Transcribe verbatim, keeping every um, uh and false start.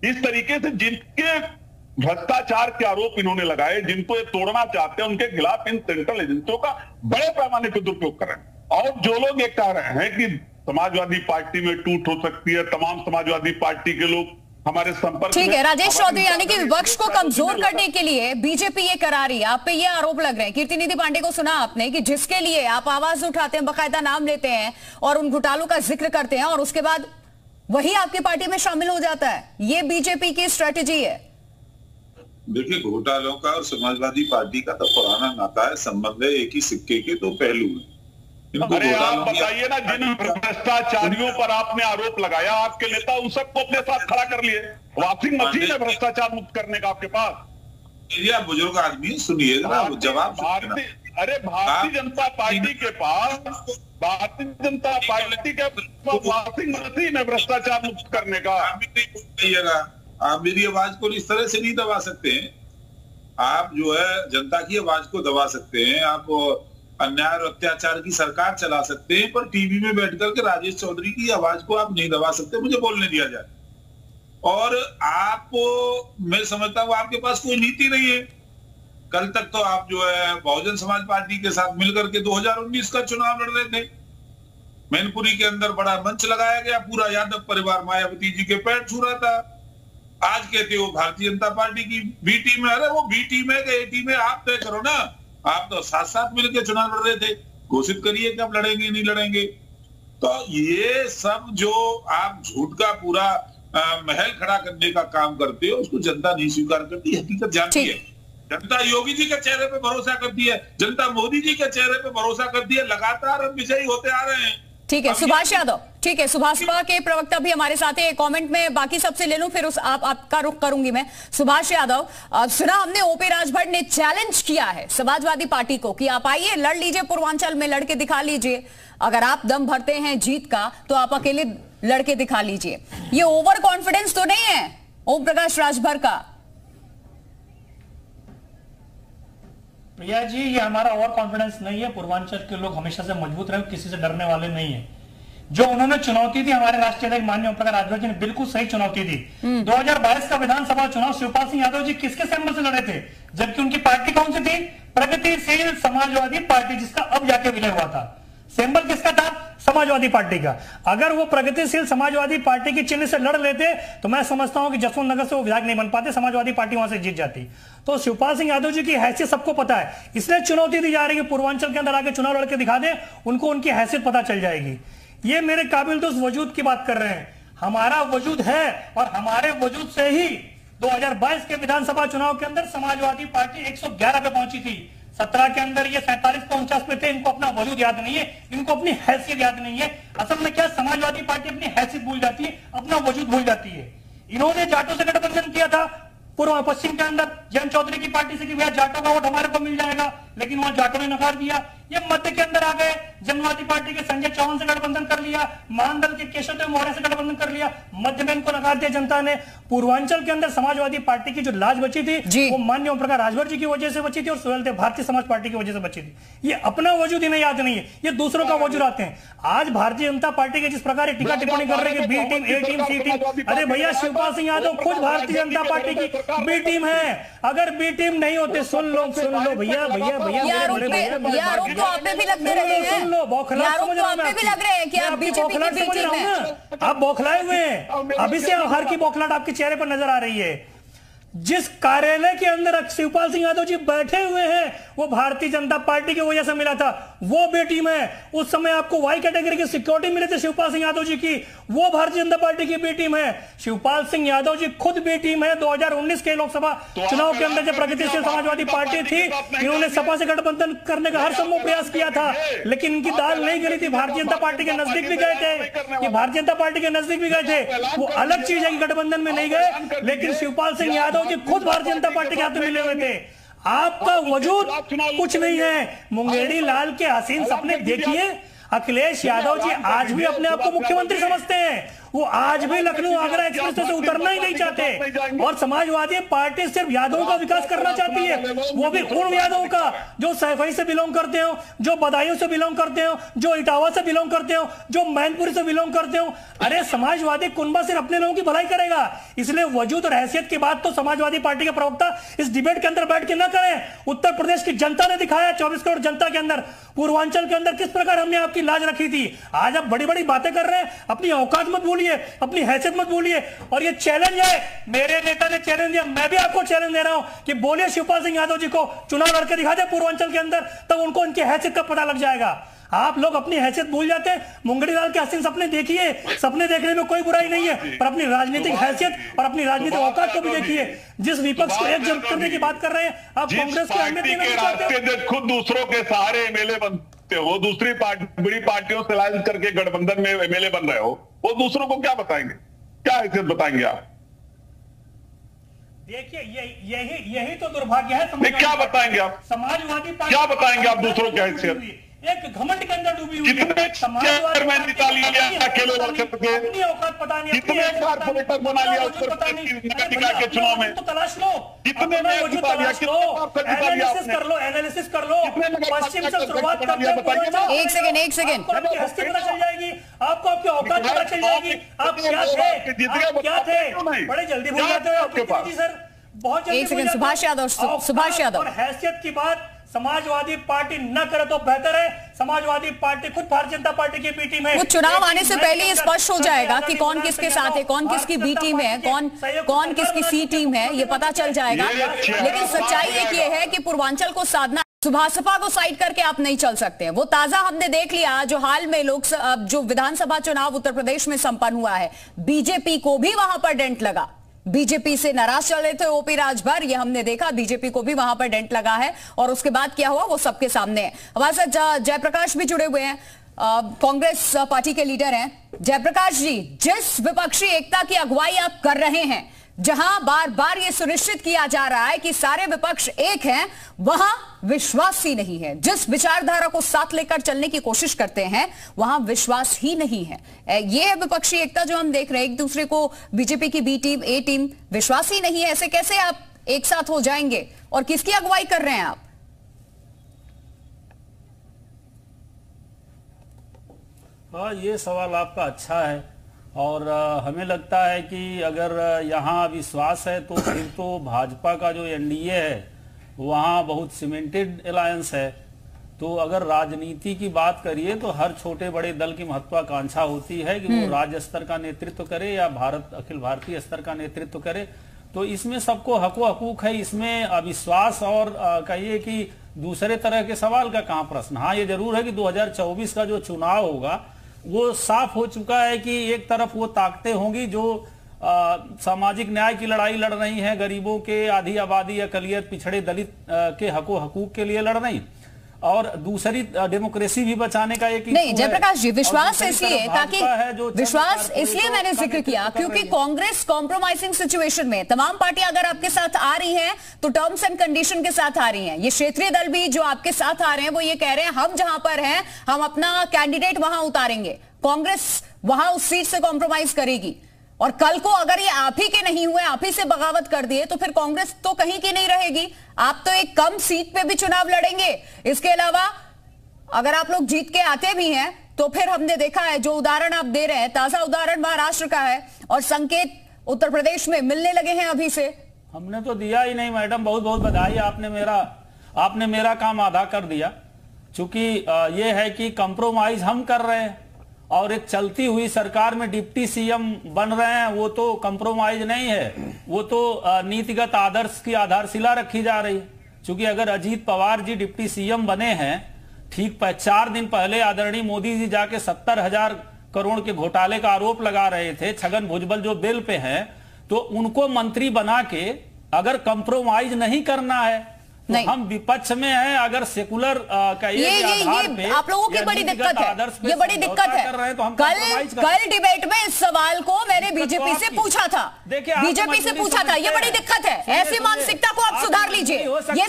इस तरीके से जिनके भ्रष्टाचार के आरोप इन्होंने लगाए, जिनको ये तोड़ना चाहते हैं, उनके खिलाफ इन सेंट्रल एजेंसियों का बड़े पैमाने पर दुरुपयोग कर रहे हैं। और जो लोग ये कह रहे हैं कि समाजवादी पार्टी में टूट हो सकती है, तमाम समाजवादी पार्टी के लोग हमारे संपर्क। ठीक है राजेश चौधरी, यानी कि विपक्ष को कमजोर करने के लिए बीजेपी ये करा रही है। आप पे ये आरोप लग रहे हैं, कीर्तिनिधि पांडे को सुना आपने कि जिसके लिए आप आवाज उठाते हैं, बकायदा नाम लेते हैं और उन घोटालों का जिक्र करते हैं और उसके बाद वही आपकी पार्टी में शामिल हो जाता है। ये बीजेपी की स्ट्रेटेजी है। देखिए, घोटालों का और समाजवादी पार्टी का तो पुराना नाता है, संबंध है, एक ही सिक्के के दो पहलू हैं। अरे आप बताइए ना, जिन भ्रष्टाचारियों पर आपने आरोप लगाया, आपके नेता उन सबको अपने साथ खड़ा कर लिए। वॉशिंग मशीन है भ्रष्टाचार मुक्त करने का आपके पास। ये बुजुर्ग आदमी सुनिए जवाब। अरे भारतीय जनता पार्टी के पास भारतीय जनता पार्टी के वॉशिंग मशीन है भ्रष्टाचार मुक्त करने का। आप मेरी आवाज को इस तरह से नहीं दबा सकते हैं। आप जो है जनता की आवाज को दबा सकते हैं, आप अन्याय और अत्याचार की सरकार चला सकते हैं, पर टीवी में बैठकर के राजेश चौधरी की आवाज को आप नहीं दबा सकते। मुझे बोलने दिया जाए। और आप, मैं समझता हूं आपके पास कोई नीति नहीं है। कल तक तो आप जो है बहुजन समाज पार्टी के साथ मिलकर के दो हज़ार उन्नीस का चुनाव लड़ रहे थे। मैनपुरी के अंदर बड़ा मंच लगाया गया, पूरा यादव परिवार मायावती जी के पैर छू रहा था। आज कहते हो भारतीय जनता पार्टी की बी टीम है। अरे वो बी टीम है कि ए टीम है, आप तय करो ना। आप तो साथ साथ मिलकर चुनाव लड़ रहे थे, घोषित करिए कि आप लड़ेंगे नहीं लड़ेंगे। तो ये सब जो आप झूठ का पूरा आ, महल खड़ा करने का काम करते हो, उसको जनता नहीं स्वीकार करती, हकीकत जानती है। जनता योगी जी के चेहरे पे भरोसा करती है, जनता मोदी जी के चेहरे पे भरोसा करती है। लगातार हम विजयी होते आ रहे हैं। ठीक है सुभाष यादव, ठीक है सुभाषपा के प्रवक्ता भी हमारे साथ है। कमेंट में बाकी सबसे ले लूं, फिर उस आप आपका रुख करूंगी मैं। सुभाष यादव, सुना हमने ओपी राजभर ने चैलेंज किया है समाजवादी पार्टी को कि आप आइए लड़ लीजिए, पूर्वांचल में लड़के दिखा लीजिए। अगर आप दम भरते हैं जीत का तो आप अकेले लड़के दिखा लीजिए। ये ओवर कॉन्फिडेंस तो नहीं है ओम प्रकाश राजभर का? प्रिया जी, ये हमारा ओवर कॉन्फिडेंस नहीं है। पूर्वांचल के लोग हमेशा से मजबूत रहे, किसी से डरने वाले नहीं है। जो उन्होंने चुनौती दी हमारे राष्ट्रीय अध्यक्ष माननीय ओम प्रकाश राजभर जी ने, बिल्कुल सही चुनौती दी। दो हज़ार बाईस का विधानसभा चुनाव शिवपाल सिंह यादव जी किसके सैंपल से लड़े थे, जबकि उनकी पार्टी कौन सी थी? प्रगतिशील समाजवादी पार्टी, जिसका अब जाके विलय हुआ था। सिंबल किसका था? समाजवादी पार्टी का। अगर वो प्रगतिशील समाजवादी पार्टी के चिन्ह से लड़ लेते तो मैं समझता हूं कि जसवंत नगर से वो विधायक नहीं बन पाते, समाजवादी पार्टी वहां से जीत जाती। तो शिवपाल सिंह यादव जी की हैसियत सबको पता है, इसलिए चुनौती दी जा रही है। पूर्वांचल के अंदर आके चुनाव लड़के दिखा दे, उनको उनकी हैसियत पता चल जाएगी। ये मेरे काबिल दोस्त वजूद की बात कर रहे हैं। हमारा वजूद है और हमारे वजूद से ही दो हज़ार बाईस के विधानसभा चुनाव के अंदर समाजवादी पार्टी एक सौ ग्यारह पे पहुंची थी। सत्रह के अंदर ये सैंतालीस पचास पे थे। इनको अपना वजूद याद नहीं है, इनको अपनी हैसियत याद नहीं है। असल में क्या, समाजवादी पार्टी अपनी हैसियत भूल जाती है, अपना वजूद भूल जाती है। इन्होंने जाटों से गठबंधन किया था पूर्व पश्चिम के अंदर, जयंत चौधरी की पार्टी से कि भैया जाटों का वोट हमारे को मिल जाएगा, लेकिन वहां जाटों ने नकार दिया। ये मध्य के अंदर आ गए, जनवादी पार्टी के संजय चौहान से गठबंधन कर लिया, मानदल के केशव देव मौर्य से गठबंधन कर लिया, मध्य में इनको नकार दिया जनता ने। पूर्वांचल के अंदर समाजवादी पार्टी की जो लाज बची थी वो माननीय ओम प्रकाश राजभर जी की वजह से बची थी और सुहेलदेव भारतीय समाज पार्टी की वजह से बची थी। ये अपना वजूद इन्हें याद नहीं है, ये दूसरों का वजूद आते हैं। आज भारतीय जनता पार्टी के जिस प्रकार टीका टिप्पणी कर रहे हैं B team, A team, C team, अरे भैया शिवपाल सिंह यादव खुद भारतीय जनता पार्टी की बी टीम है। अगर बी टीम नहीं होते, सुन लो सुन लो भैया भैया भैया तो आप पे भी लगते रहे हैं, सुन लो, बौखलाहट समझ रहा हूं मैं, भी लग रहे हैं कि आप बीजेपी की बी टीम हैं। आप बौखलाए हुए हैं, अभी से हर की बौखलाहट आपके चेहरे पर नजर आ रही है। जिस कार्यालय के अंदर शिवपाल सिंह यादव जी बैठे हुए हैं वो भारतीय जनता पार्टी की वजह से मिला था, वो बी टीम है। उस समय आपको वाई कैटेगरी की सिक्योरिटी मिली थी शिवपाल सिंह यादव जी की, वो भारतीय जनता पार्टी की बी टीम है। शिवपाल सिंह यादव जी खुद बी टीम है। दो हज़ार उन्नीस के लोकसभा चुनाव के अंदर जब प्रगतिशील समाजवादी पार्टी थी, इन्होंने सपा से गठबंधन करने का हर संभव प्रयास किया था, लेकिन इनकी दाल नहीं गली थी। भारतीय जनता पार्टी के नजदीक भी गए थे, ये भारतीय जनता पार्टी के नजदीक भी गए थे, वो अलग चीज है कि गठबंधन में नहीं गए, लेकिन शिवपाल सिंह यादव जी खुद भारतीय जनता पार्टी के हाथ में मिले हुए थे। आपका वजूद कुछ नहीं है। मुंगेरी लाल के हसीन सपने देखिए। अखिलेश यादव जी आज भी अपने आप को मुख्यमंत्री समझते हैं, वो आज भी लखनऊ आगरा एक्सप्रेस से उतरना ही नहीं चाहते। और समाजवादी पार्टी सिर्फ यादवों का विकास करना चाहती है, वो भी उन यादवों का जो सैफई से बिलोंग करते हो, जो बदायूं से बिलोंग करते हो, जो इटावा से बिलोंग करते हो, जो मैनपुरी से बिलोंग करते हो। अरे समाजवादी कुनबा सिर्फ अपने लोगों की भलाई करेगा, इसलिए वजूद और हैसियत की बात तो समाजवादी पार्टी के प्रवक्ता इस डिबेट के अंदर बैठ के ना करें। उत्तर प्रदेश की जनता ने दिखाया, चौबीस करोड़ जनता के अंदर, पूर्वांचल के अंदर किस प्रकार हमने आपकी लाज रखी थी। आज आप बड़ी बड़ी बातें कर रहे हैं, अपनी औकात मत भूलिए, अपनी हैसियत मत भूलिए। और ये चैलेंज है, मेरे नेता ने चैलेंज दिया, मैं भी आपको चैलेंज दे रहा हूं कि बोलिए शिवपाल सिंह यादव जी को चुनाव लड़के दिखा दे पूर्वांचल के अंदर, तब उनको उनकी हैसियत का पता लग जाएगा। आप लोग अपनी हैसियत भूल जाते हैं। मुंगड़ीलाल के हसीन सपने देखिए, सपने देखने में कोई बुराई नहीं है, पर अपनी राजनीतिक हैसियत और अपनी राजनीतिक औकात को भी देखिए। जिस विपक्ष को एकजुट करने की बात कर रहे हैं, आप कांग्रेस की अहमियत देना नहीं चाहते। खुद दूसरों के सहारे एमएलए बनते हो, दूसरी पार्टी बड़ी पार्टियों से अलायंस करके गठबंधन में एमएलए बन रहे हो, वो दूसरों को क्या बताएंगे, क्या हैसियत बताएंगे आप? देखिए यही यही यही तो दुर्भाग्य है। क्या बताएंगे आप? समाजवादी पार्टी क्या बताएंगे आप दूसरों की हैसियत? एक घमंड के अंदर डूबी हुई है। कितने चेयरमैन निकाल लिया अकेले लड़ सकते, अपनी औकात पता नहीं, कितने कारपोरेटर बना लिया उत्तर प्रदेश के चुनाव में, तो तलाश लो, कितने तलाश लो, एनालिसिस कर लो, एनालिसिस कर लो, पश्चिम से शुरुआत करते हैं। एक सेकंड एक सेकंड आपकी हस्ती पता चल जाएगी, आपको आपकी औकात पता चल जाएगी, आप क्या थे, आप क्या थे। बड़े जल्दी भूल जाते हो आपके पास सर, बहुत जल्दी। एक सेकंड सुभाष यादव, सुभाष यादव, और हैसियत की बात समाजवादी पार्टी न करे तो बेहतर है। समाजवादी पार्टी खुद भारतीय जनता पार्टी की बी टीम है। वो चुनाव आने से पहले ये स्पष्ट हो जाएगा कि कौन किसके साथ है, कौन किसकी बी टीम है, कौन कौन किसकी सी टीम है, ये पता चल जाएगा। लेकिन सच्चाई एक ये है कि पूर्वांचल को साधना, सुभाषपा को साइड करके आप नहीं चल सकते हैं। वो ताजा हमने देख लिया जो हाल में लोक जो विधानसभा चुनाव उत्तर प्रदेश में संपन्न हुआ है, बीजेपी को भी वहां पर डेंट लगा। बीजेपी से नाराज चल रहे थे ओपी राजभर, ये हमने देखा, बीजेपी को भी वहां पर डेंट लगा है। और उसके बाद क्या हुआ वो सबके सामने है। हमारे साथ जयप्रकाश भी जुड़े हुए हैं, कांग्रेस पार्टी के लीडर हैं। जयप्रकाश जी, जिस विपक्षी एकता की अगुवाई आप कर रहे हैं, जहां बार बार यह सुनिश्चित किया जा रहा है कि सारे विपक्ष एक हैं, वहां विश्वास ही नहीं है। जिस विचारधारा को साथ लेकर चलने की कोशिश करते हैं वहां विश्वास ही नहीं है। यह है विपक्षी एकता जो हम देख रहे हैं, एक दूसरे को, बीजेपी की बी टीम, ए टीम, विश्वास ही नहीं है। ऐसे कैसे आप एक साथ हो जाएंगे और किसकी अगुवाई कर रहे हैं आप? हाँ, ये सवाल आपका अच्छा है और आ, हमें लगता है कि अगर यहाँ विश्वास है तो फिर तो भाजपा का जो एनडीए है वहाँ बहुत सीमेंटेड अलायंस है। तो अगर राजनीति की बात करिए तो हर छोटे बड़े दल की महत्वाकांक्षा होती है कि वो राज्य स्तर का नेतृत्व करे या भारत अखिल भारतीय स्तर का नेतृत्व करे। तो इसमें सबको हको हकूक है, इसमें अविश्वास और कहिए कि दूसरे तरह के सवाल का कहाँ प्रश्न। हाँ, ये जरूर है कि दो हजार चौबीस का जो चुनाव होगा वो साफ हो चुका है कि एक तरफ वो ताकतें होंगी जो आ, सामाजिक न्याय की लड़ाई लड़ रही हैं, गरीबों के, आधी आबादी, अकलियत, पिछड़े दलित आ, के हको हकूक के लिए लड़ रही, और दूसरी डेमोक्रेसी भी बचाने का एक नहीं। जयप्रकाश जी, विश्वास इसलिए ताकि विश्वास इसलिए मैंने जिक्र किया क्योंकि कांग्रेस कॉम्प्रोमाइजिंग सिचुएशन में, तमाम पार्टियां अगर आपके साथ आ रही हैं तो टर्म्स एंड कंडीशन के साथ आ रही हैं। ये क्षेत्रीय दल भी जो आपके साथ आ रहे हैं वो ये कह रहे हैं हम जहां पर हैं हम अपना कैंडिडेट वहां उतारेंगे, कांग्रेस वहां उस सीट से कॉम्प्रोमाइज करेगी। और कल को अगर ये आप ही के नहीं हुए, आप ही से बगावत कर दिए तो फिर कांग्रेस तो कहीं की नहीं रहेगी। आप तो एक कम सीट पे भी चुनाव लड़ेंगे। इसके अलावा अगर आप लोग जीत के आते भी हैं तो फिर हमने देखा है जो उदाहरण आप दे रहे हैं, ताजा उदाहरण महाराष्ट्र का है और संकेत उत्तर प्रदेश में मिलने लगे हैं अभी से। हमने तो दिया ही नहीं मैडम, बहुत बहुत बधाई, आपने मेरा आपने मेरा काम आधा कर दिया। चूंकि ये है कि कंप्रोमाइज हम कर रहे हैं और एक चलती हुई सरकार में डिप्टी सीएम बन रहे हैं, वो तो कंप्रोमाइज नहीं है, वो तो नीतिगत आदर्श की आधारशिला रखी जा रही है। क्योंकि अगर अजीत पवार जी डिप्टी सीएम बने हैं, ठीक चार दिन पहले आदरणीय मोदी जी जाके सत्तर हजार करोड़ के घोटाले का आरोप लगा रहे थे, छगन भुजबल जो बेल पे हैं, तो उनको मंत्री बना के अगर कंप्रोमाइज नहीं करना है तो हम विपक्ष में हैं। अगर सेकुलर का ये, ये, ये, ये आप लोगों की बड़ी दिक्कत है, ये बड़ी दिक्कत है। तो कल कल डिबेट में इस सवाल को मैंने बीजेपी से पूछा था, बीजेपी से पूछा था, ये बड़ी दिक्कत है। ऐसी मानसिकता को आप सुधार लीजिए।